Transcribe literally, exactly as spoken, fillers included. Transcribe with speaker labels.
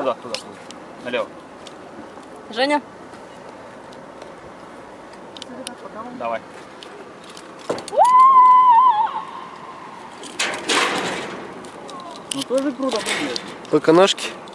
Speaker 1: Туда, туда, туда. Налево.
Speaker 2: Женя?
Speaker 1: Давай. Ну тоже круто выглядит.
Speaker 3: Только ножки.